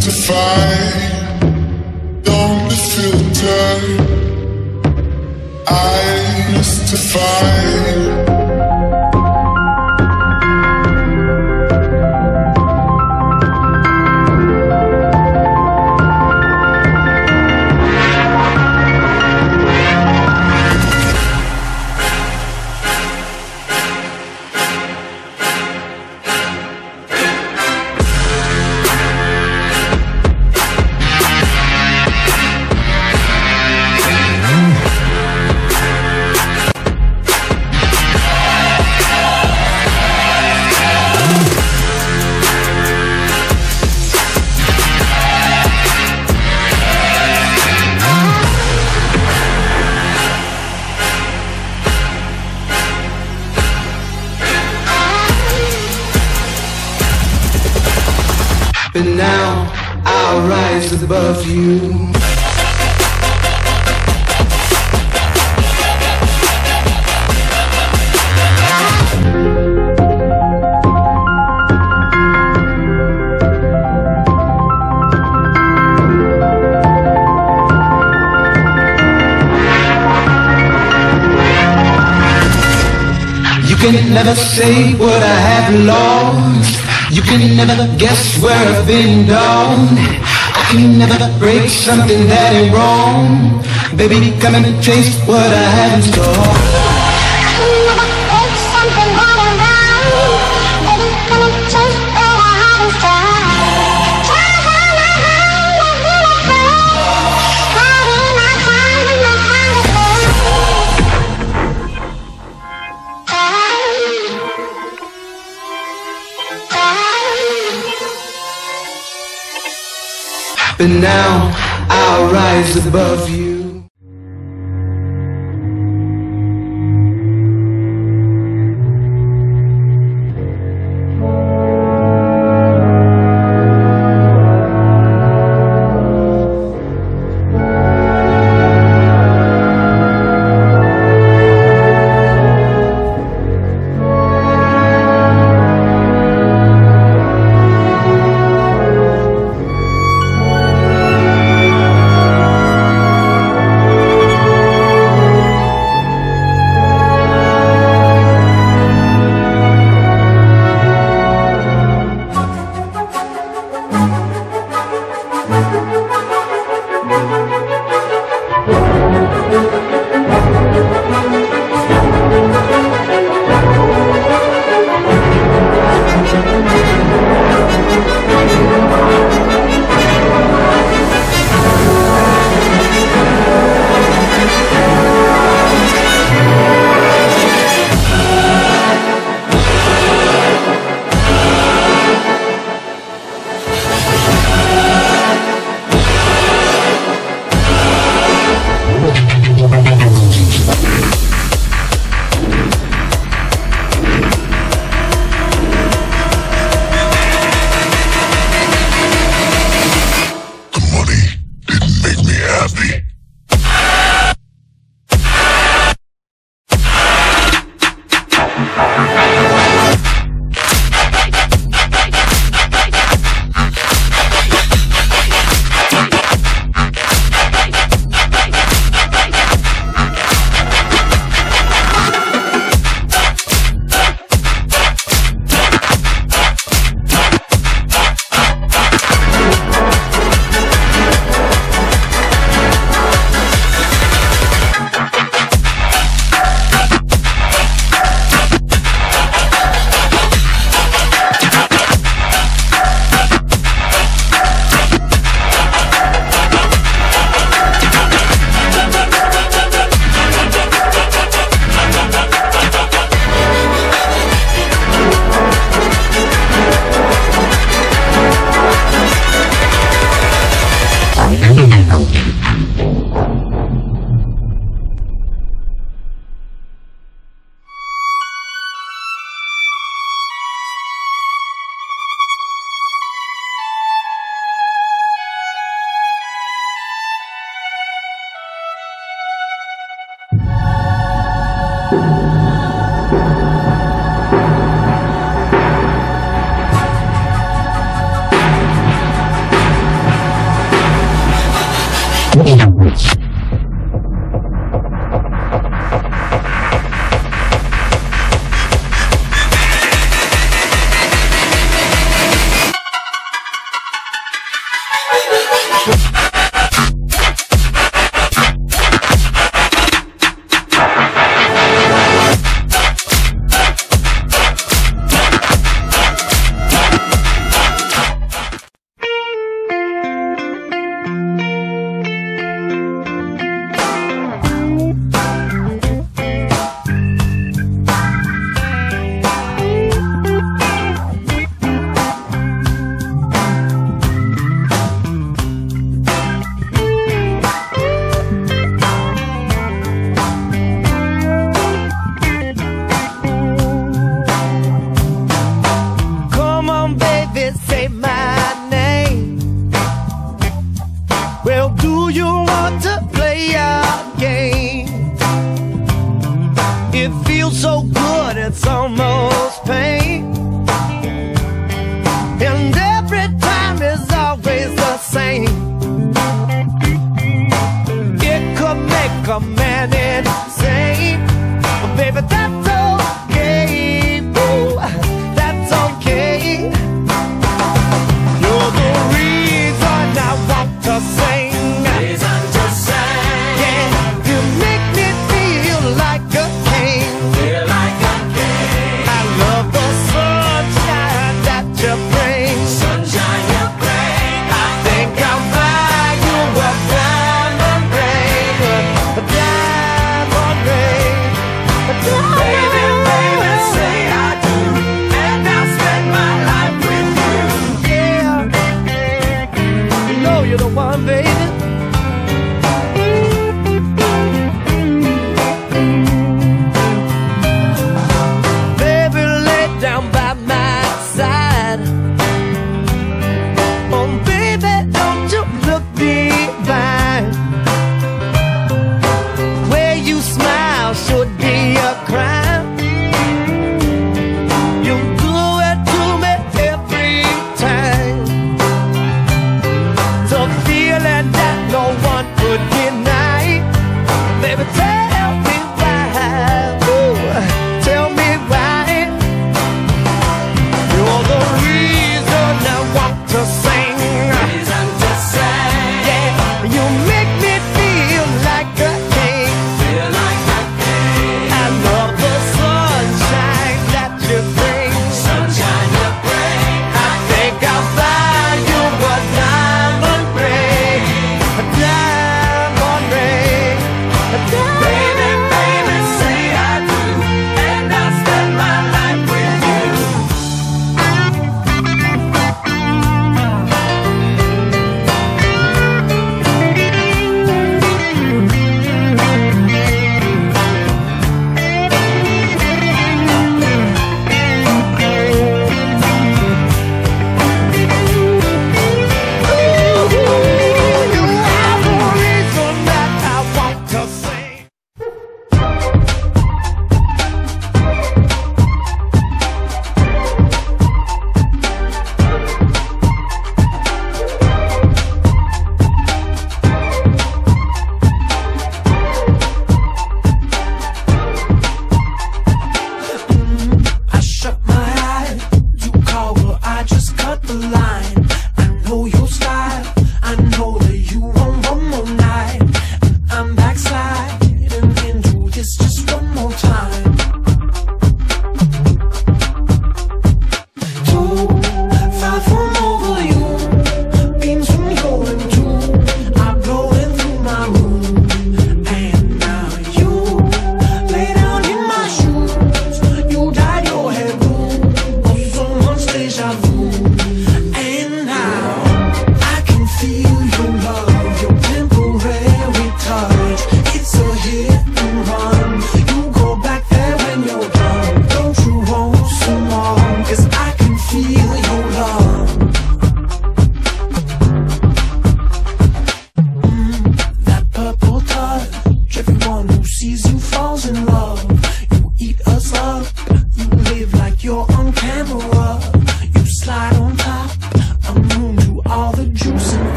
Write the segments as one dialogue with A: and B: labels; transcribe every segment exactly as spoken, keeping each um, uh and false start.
A: mystify, don't be filtered. I mystify.
B: But now I'll rise above you. You can never say what I have lost. You can never guess where I've been down. I can never break something that ain't wrong. Baby, come and taste what I have in store.
C: I can never break something that ain't wrong. Baby, come and taste what I have in store. Try to find my hand and feel it break. Caught in my time and my time is
B: But now I'll rise above you.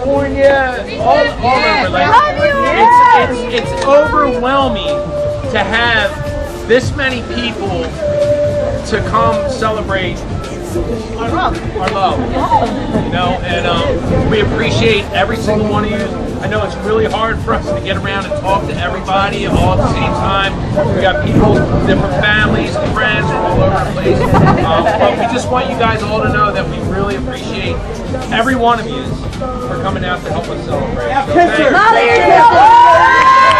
D: California, all, all over. Like, it's, it's, it's overwhelming to have this many people to come celebrate our love, our love, you know, and um, we appreciate every single one of you. I know it's really hard for us to get around and talk to everybody all at the same time. We got people, different families, and friends all over the place. Um, but we just want you guys all to know that we really appreciate every one of you for coming out to help us celebrate. So thank you.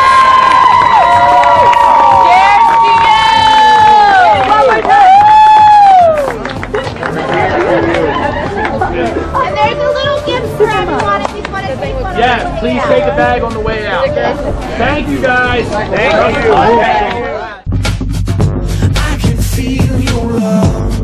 C: And there's a little gift for everyone if you want to take one.
D: Yeah, please take a bag on the way out. Thank you guys. Thank you.
B: I can feel your love.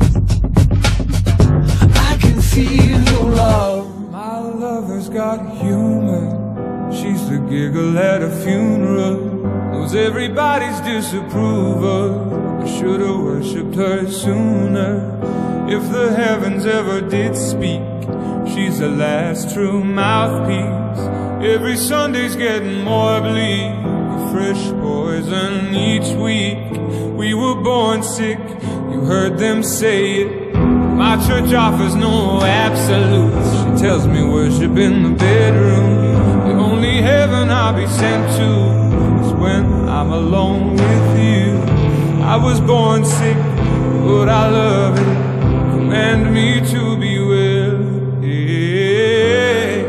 B: I can feel your love.
E: My lover's got humor. She's the giggle at a funeral. Knows everybody's disapproval. I should've worshipped her sooner. If the heavens ever did speak, she's the last true mouthpiece. Every Sunday's getting more bleak, a fresh poison each week. We were born sick, you heard them say it. My church offers no absolutes. She tells me worship in the bedroom. The only heaven I'll be sent to is when I'm alone with you. I was born sick, but I love it. Command me to be well. Yeah.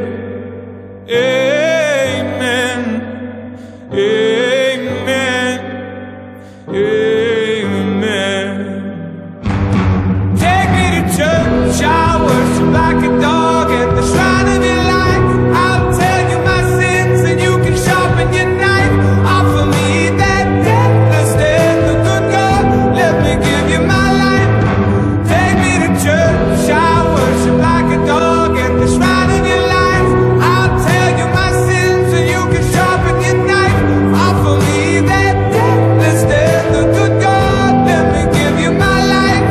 E: Amen. Amen. Amen. Take me to church. I worship like a dog at the shrine of your life. I'll tell you my sins and you can sharpen your knife. Offer me that deathless death, the good God. Let me give you my life. Church, I worship like a dog at the shrine of your life. I'll tell you my sins and you can sharpen your knife. Offer me that deathless death, the good God, let me give you my life.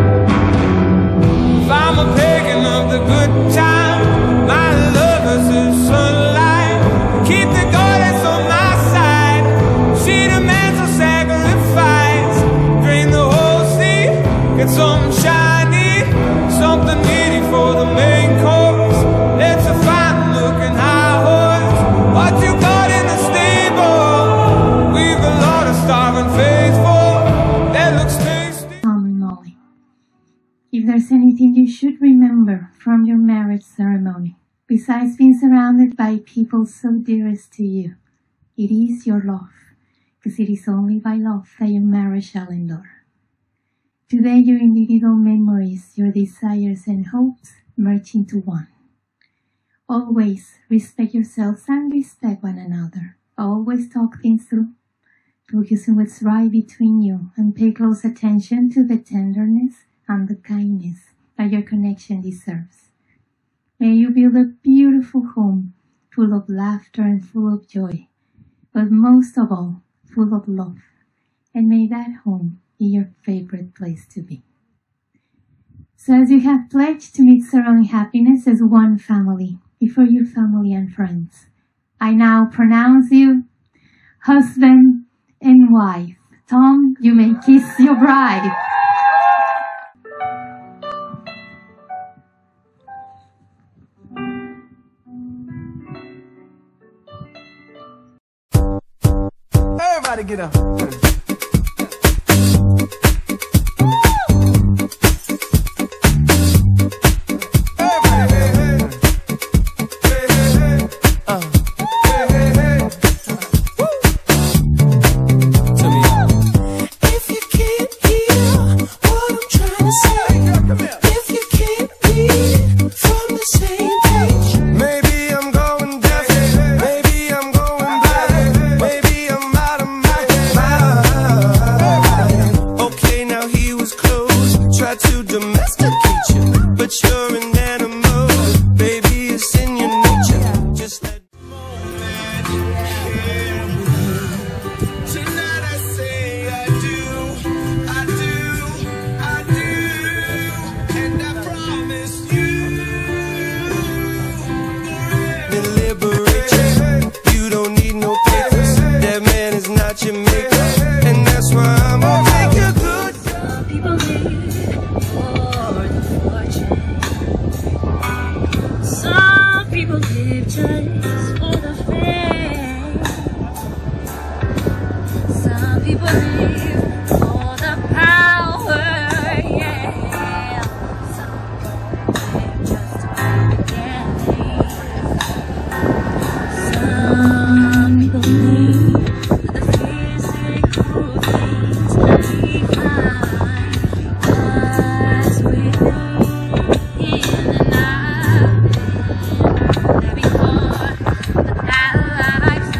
E: If I'm a pagan of the good time, my lover's the sunlight. Keep the goddess on my side. She demands a sacrifice. Drain the whole sea, get some shiny. Something needy for the main course. Let's a fine looking high horse. What you got in the stable? We've a lot of starving faithful. That looks tasty.
F: Tom and Molly, if there's anything you should remember from your marriage ceremony, besides being surrounded by people so dearest to you, it is your love, because it is only by love that your marriage shall endure. Today, your individual memories, your desires and hopes merge into one. Always respect yourselves and respect one another. Always talk things through. Focus on what's right between you and pay close attention to the tenderness and the kindness that your connection deserves. May you build a beautiful home full of laughter and full of joy, but most of all, full of love. And may that home be your favorite place to be. So as you have pledged to meet surrounding happiness as one family before your family and friends, I now pronounce you husband and wife. Tom, you may kiss your bride.
B: Everybody get up.
E: Maybe I'm out of my
G: people live just for the fame. Some people live for the power, yeah. Some live just for the game. Some people live for the physical things we find us within and out. They be hard, but that life's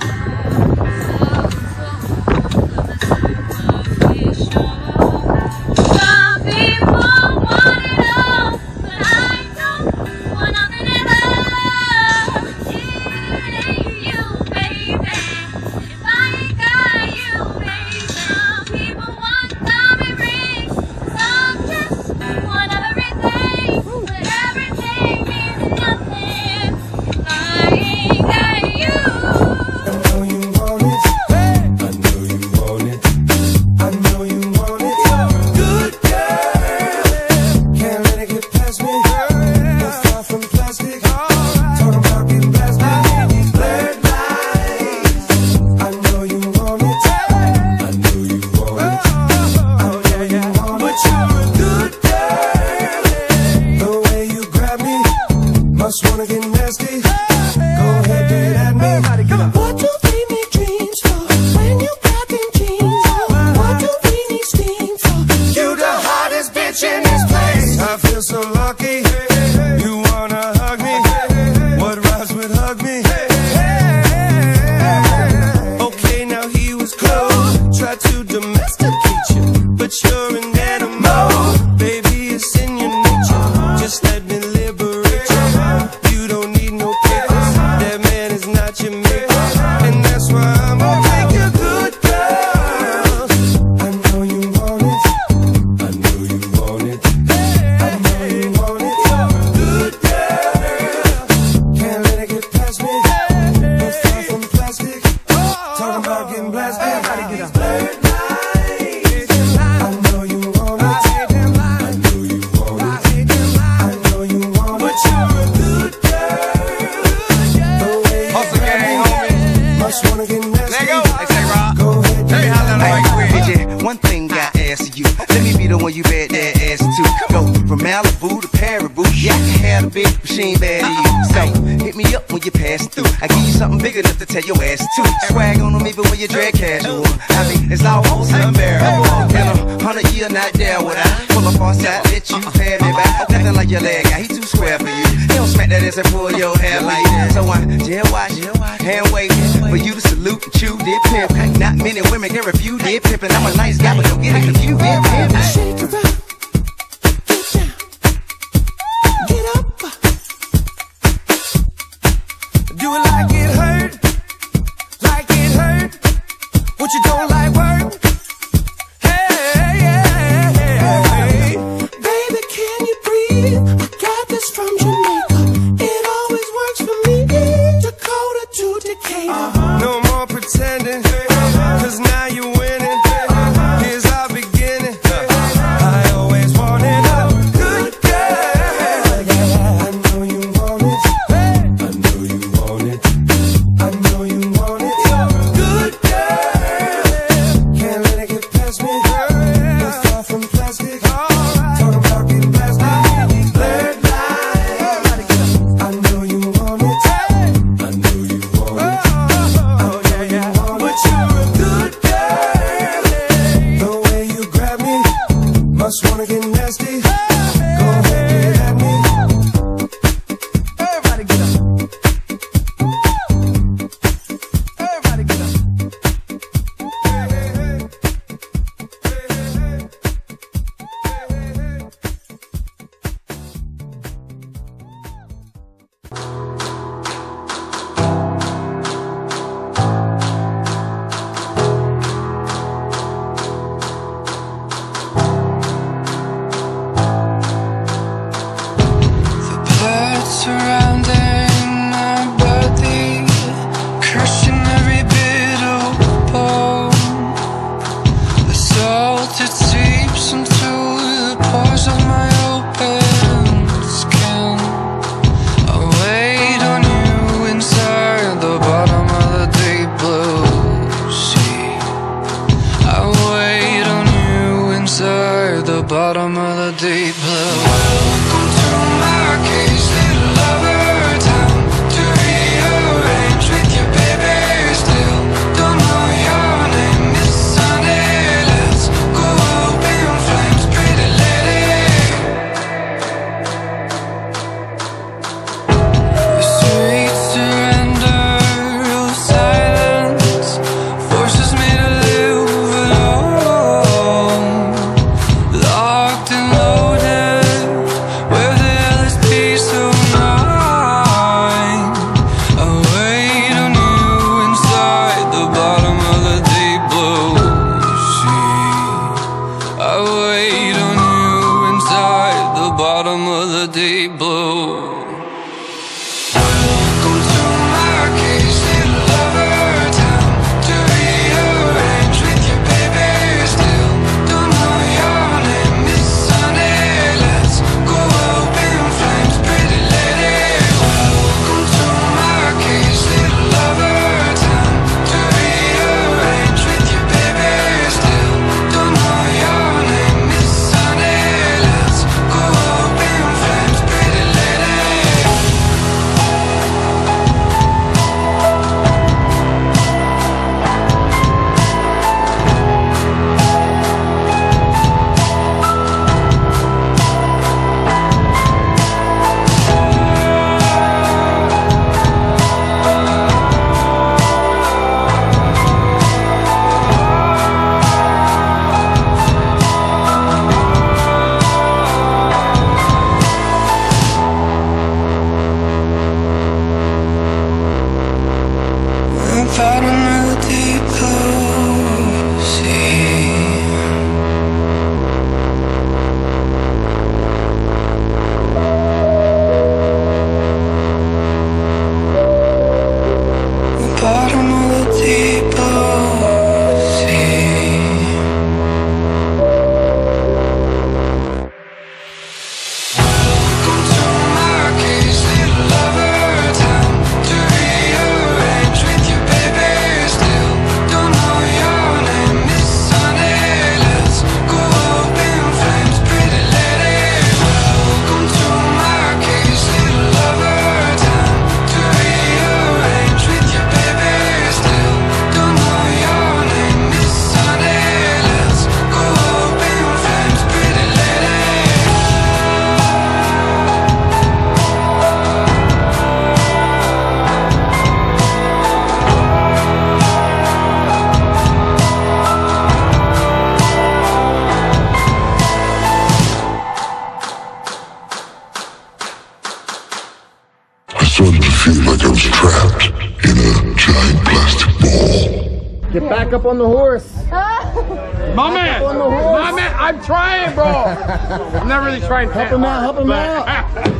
G: some people want it all, but I don't want nothing at all. It ain't you, baby. If I ain't got you, baby. Some people want diamond rings, some just want everything, but everything means nothing if I ain't got you.
H: I know you want it. I know you want it. I know you want it. Good girl. Can't let it get past me. Not far from plastic. Talking about getting plastic. Blurred lines. I know you want it. I know you want it. I know you want it. But you're a good girl. The way you grab me, must wanna get nasty. Go ahead, do it at me. What do we need dreams for when you got them jeans on? What do we need steam for? You the hottest bitch in this place. I feel so lucky. You wanna hug me? What rhymes with hug me? Okay, now he was close. Tried to domesticate you, but you're an animal. Baby, it's in your nature. Just let me liberate you. You don't need no papers. That man is not your maker, and that's why I'm gonna make you good girl. I know you want it. I know you want it. I know you want it. Good girl. Can't let it get past me. No far from plastic. Talking about getting blasted. Blurred lines. I know you want it. I know you want it. I know you want it. But you're a good girl. The way you
I: Hustle gang,
H: grab me,
I: homie.
H: must wanna get nasty.
I: Let go. Hey, say Rob.
H: Go ahead, do
I: Hey,
H: it
I: how
H: at
I: that
H: me.
I: like
J: Hey,
I: with?
J: P J, one thing I ask you. Let me be the one you bet that ass to. Go from Malibu to Paribu. Yeah, I can have a bitch, but she ain't bad to you. So hit me up when you pass through. I give you something big enough to tell your ass to. Swag on them even when you drag casual. I mean, it's almost unbearable. In a hundred year not there would I pull up on side, let you pay me back. Nothing like your leg guy, he too square for you. He don't smack that ass and pull your hair like that. So I jail watch, hand waiting for you to salute and chew dip pimp. Not many women can refuse dip pimping. I'm a nice guy, but don't get it confused. Dip pimp.
H: Shake it up, get down, get up. Do it like it hurt, like it hurt. What you don't like work? Hey, hey, hey, baby, can you breathe? I got this from Jamaica. It always works for me. Dakota to Decatur. No more pretending, 'cause now you're winning. Here's our beginning. I
A: feel like I was trapped in a giant plastic ball.
I: Get back up on the horse.
D: My man, my man, I'm trying, bro. I'm not really trying to
I: help him out, help him
D: but...
I: out.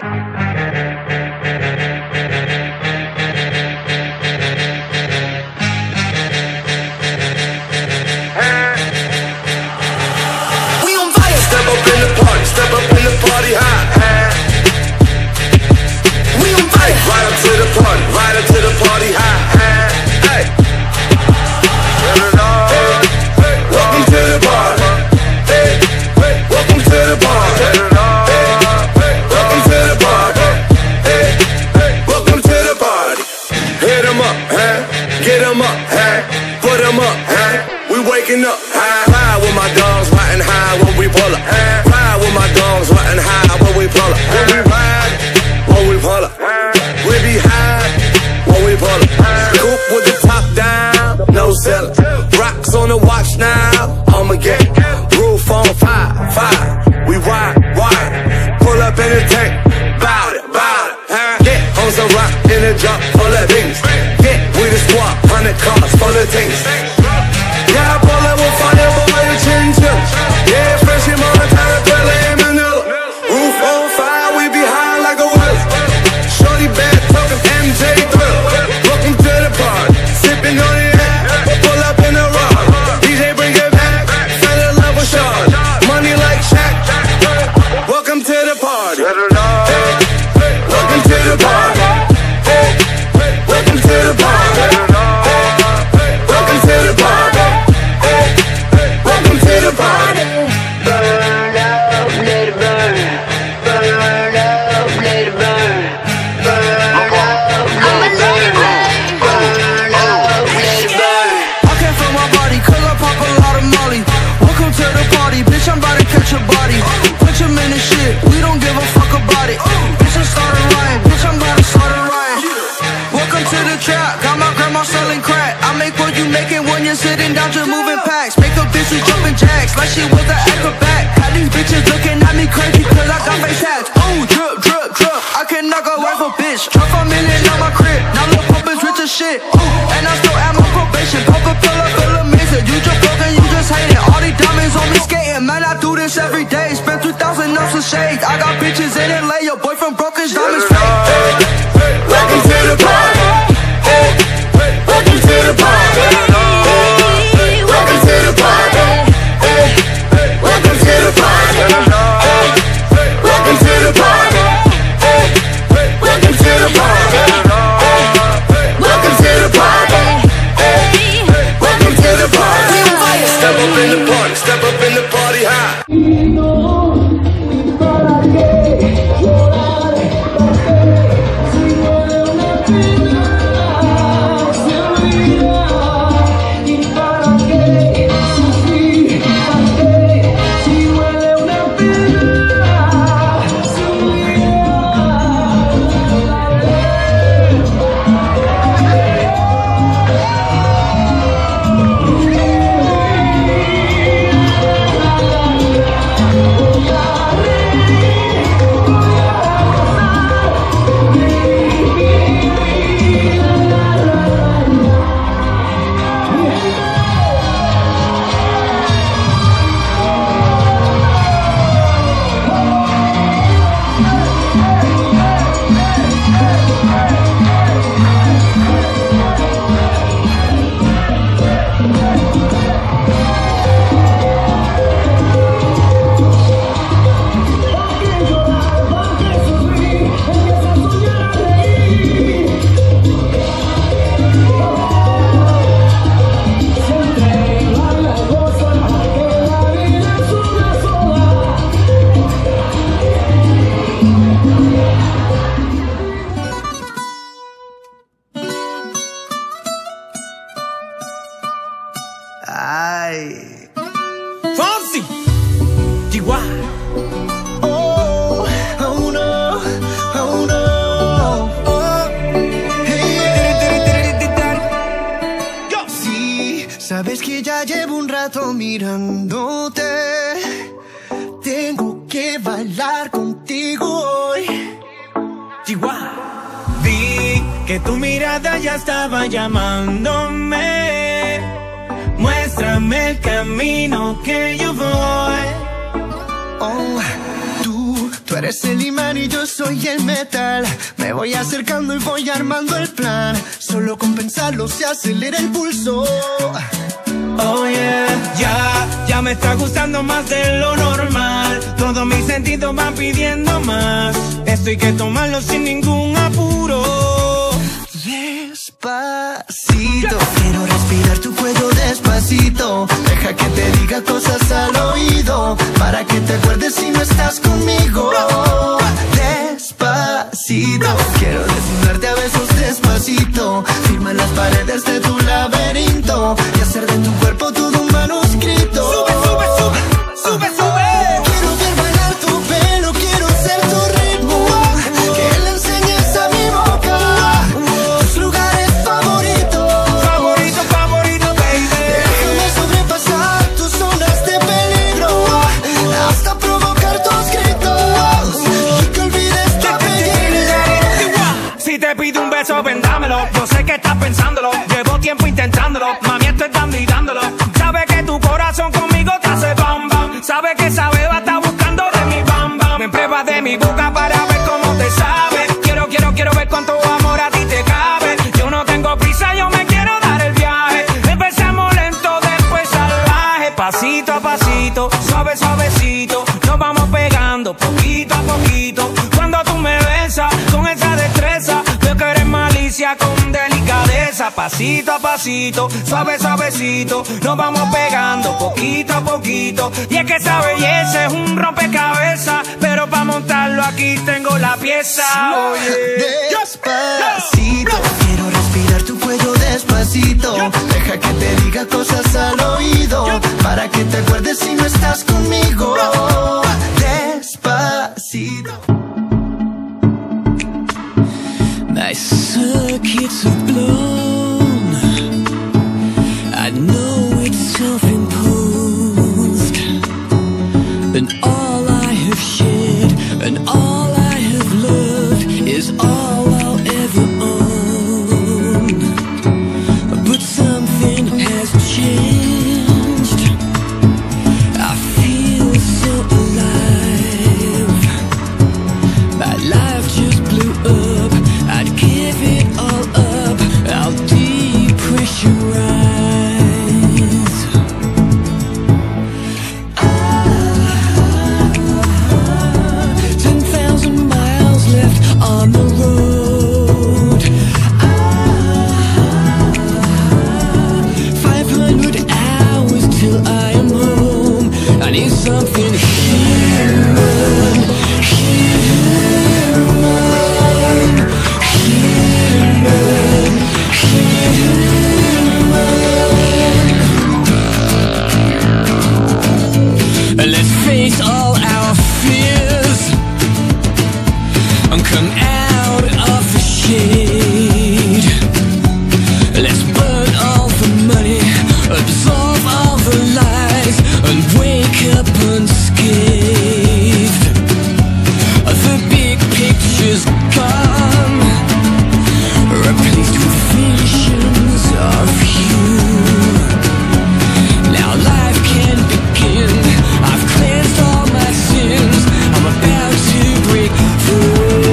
H: We on fire. Step up in the party, step up in the party high. We on fire. Right up to the party, right up to the party high. Hey. Welcome to the party. Hey. Welcome to the party. Welcome to the party. Hey. Welcome to the party. Hit 'em up, huh? Get 'em up, huh? Put 'em up, huh? We waking up, high, high with my dogs, riding high when we pull up. Ride with my dogs, riding high when we pull up. When we ride, when we pull up. We be high when we pull up. Coupe with the top down, no cellar. Rocks on the watch now, I'ma get roof on fire, fire. We ride, wide, pull up in the tank, bout it, bout it. Get on some rock in a drop full of things. Get with a squad, hundred cars full of things. Yeah, I pull up with fire, boy, a chin chill. Yeah, fresh in Montana, Playa and Manila. Roof on fire, we be high like a willow. Shorty bad, talking M J thrill. Welcome to the party, sipping on the air. Pull up in the rock, D J bring it back. Fell in love with Sean, money like Shaq. Welcome to the party. Welcome to the party. Welcome to the party. Welcome to the party. Welcome to the party. Burn up, let it burn. Burn up, let it burn. Burn up, let it burn. Burn up, let it burn. I came from my body, cause I pop a lot of Molly. Welcome to the party, bitch, I'm about to catch your body. Put your in the shit, we don't give a fuck about it. Bitch, I started rhyme, bitch, I'm about to start a rhyme. Welcome to the trap, got my grandma selling crack. I make what you making when you're sitting down just moving packs. Make a bitch who's jumping jacks like she was an acrobat. Had these bitches looking at me crazy cause I got face tats. Ooh, drip, drip, drip, I can knock a wife a bitch. Drop a million on my crib, now Lil' Pump is rich as shit. Ooh, and I still at my probation. Pop a pill up, feel amazing. You just broke and you just hate it. All these diamonds on me skating, man, I do this every day. Spend two thousand on some shades. I got bitches in L A, your boyfriend broke his diamonds fake. Welcome to the party. Welcome to the party. Welcome to the party. Welcome to the party. Welcome to the party. Welcome to the party. Welcome to the party. Welcome to the party. Step up in the party. Step up in the party high.
K: Sabes que ya llevo un rato mirándote. Tengo que bailar contigo hoy.
H: Chihuahua.
L: vi que tu mirada ya estaba llamándome. Muéstrame el camino que yo voy.
K: Oh, tú, tú eres el imán y yo soy el metal. Me voy acercando y voy armando el plan. Solo con pensarlo se acelera el pulso.
L: Oh yeah, ya, ya me está gustando más de lo normal. Todos mis sentidos van pidiendo más. Esto hay que tomarlo sin ningún apuro.
K: Despacito, quiero respirar tu cuello despacito. Deja que te diga cosas al oído, para que te acuerdes si no estás conmigo. Despacito, quiero desnudarte a besos despacito. Firma las paredes de tu laberinto y hacer de tu cuerpo todo un manuscrito.
L: Sube, sube, sube, sube, sube.
K: Quiero ver bailar tu pelo, quiero ser tu ritmo. Que le enseñes a mi boca tus lugares favoritos.
L: Favorito, favorito, baby.
K: Déjame sobrepasar tus zonas de peligro, hasta provocar tus gritos y que olvides tu apellido.
L: Si te pido un beso, vendámelo. Yo sé que estás pensándolo, llevo tiempo intentándolo. Mami, estoy dando y dándolo. Sabe que tu corazón conmigo te hace bam bam. Sabe que esa beba está buscando de mi bam bam. Me pruebas de mi boca para ver cómo te sabe. Quiero, quiero, quiero ver cuánto amor a ti te cabe. Yo no tengo prisa, yo me quiero dar el viaje. Empezamos lento, después salvaje. Pasito a pasito, suave, suavecito. Nos vamos pegando poquito a poquito. Cuando tú me besas con esa destreza, veo que eres malicia con delicadeza. Pasito a pasito, suave, suavecito. Nos vamos pegando poquito a poquito. Y es que esa belleza es un rompecabezas, pero para montarlo aquí tengo la pieza. Oye,
K: despacito, quiero respirar tu cuello despacito. Deja que te diga cosas al oído, para que te acuerdes si no estás conmigo. Despacito.
M: My circuits are blown. I know it's self-imposed, and all I have shared and all I have loved is all I'll ever own. But something has changed. I feel so alive. My life just blew up. I'd give it all up. I'll depressurize. Ten thousand miles left on the road. Five hundred hours till I am home. I need something human, human, human, human. Let's face all our fears and come out of the shade. Let's burn all the money, absorb all the lies, and wake up unscathed. The big picture's gone, replaced with visions of you. Now life can begin. I've cleansed all my sins. I'm about to break through.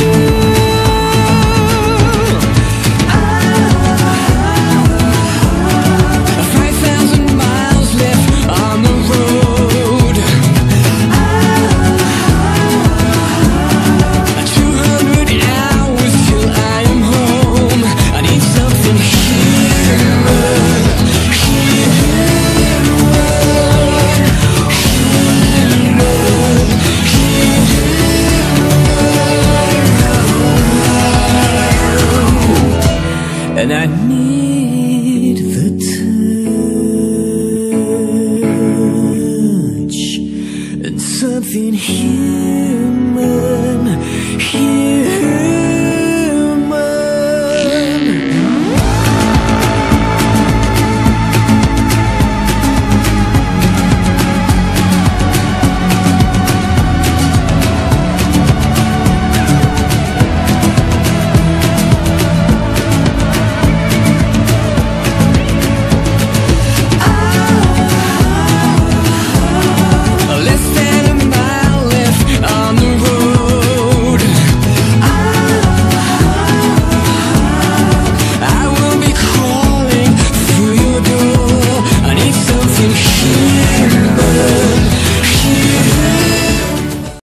M: Five thousand miles left on the road. Two hundred hours till I am home. I need something human, human, human. And I need